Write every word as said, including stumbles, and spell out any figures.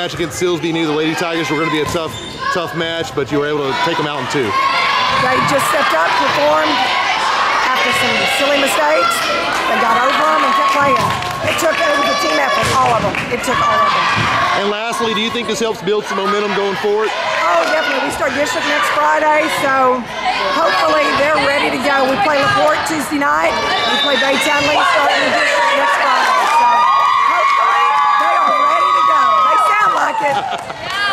match against Silsbee. Knew the Lady Tigers were going to be a tough, tough match, but you were able to take them out in two. They just stepped up, performed after some silly mistakes. They got over them and kept playing. It took it was a team effort, all of them. It took all of them. And lastly, do you think this helps build some momentum going forward? Oh, definitely. We start district next Friday, so hopefully they're ready to go. We play LaPorte Tuesday night. We play Dayton Lee starting the district next Friday. So hopefully they are ready to go. They sound like it.